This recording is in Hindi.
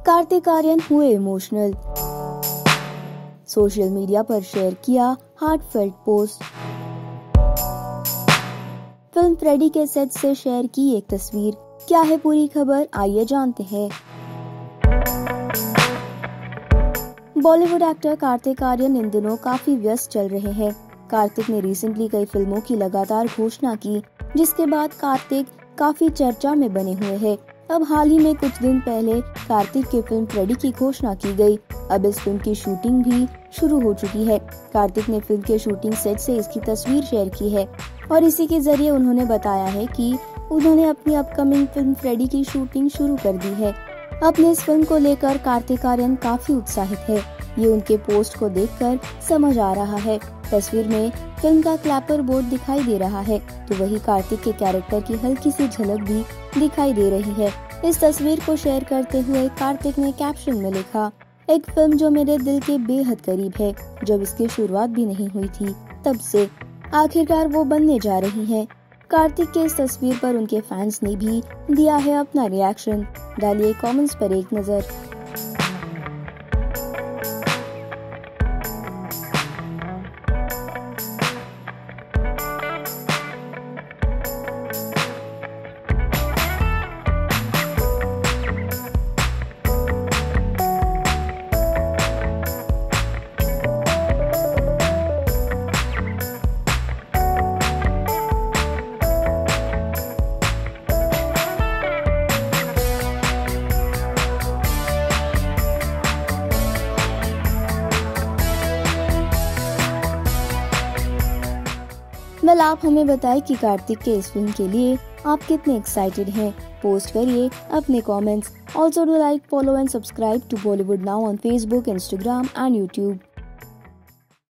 कार्तिक आर्यन हुए इमोशनल। सोशल मीडिया पर शेयर किया हार्टफेल्ट पोस्ट। फिल्म फ्रेडी के सेट से शेयर की एक तस्वीर। क्या है पूरी खबर, आइए जानते हैं। बॉलीवुड एक्टर कार्तिक आर्यन इन दिनों काफी व्यस्त चल रहे हैं। कार्तिक ने रिसेंटली कई फिल्मों की लगातार घोषणा की, जिसके बाद कार्तिक काफी चर्चा में बने हुए हैं। अब हाल ही में कुछ दिन पहले कार्तिक की फिल्म फ्रेडी की घोषणा की गई। अब इस फिल्म की शूटिंग भी शुरू हो चुकी है। कार्तिक ने फिल्म के शूटिंग सेट से इसकी तस्वीर शेयर की है और इसी के जरिए उन्होंने बताया है कि उन्होंने अपनी अपकमिंग फिल्म फ्रेडी की शूटिंग शुरू कर दी है। अपने इस फिल्म को लेकर कार्तिक आर्यन काफी उत्साहित है, ये उनके पोस्ट को देखकर समझ आ रहा है। तस्वीर में फिल्म का क्लैपर बोर्ड दिखाई दे रहा है, तो वही कार्तिक के कैरेक्टर की हल्की सी झलक भी दिखाई दे रही है। इस तस्वीर को शेयर करते हुए कार्तिक ने कैप्शन में लिखा, एक फिल्म जो मेरे दिल के बेहद करीब है। जब इसकी शुरुआत भी नहीं हुई थी, तब से आखिरकार वो बनने जा रही है। कार्तिक के इस तस्वीर पर उनके फैंस ने भी दिया है अपना रिएक्शन। डालिए कमेंट्स पर एक नजर। आप हमें बताएं कि कार्तिक के इस फिल्म के लिए आप कितने एक्साइटेड हैं। पोस्ट करिए अपने comments. Also do like, follow and subscribe to Bollywood now on Facebook, Instagram and YouTube.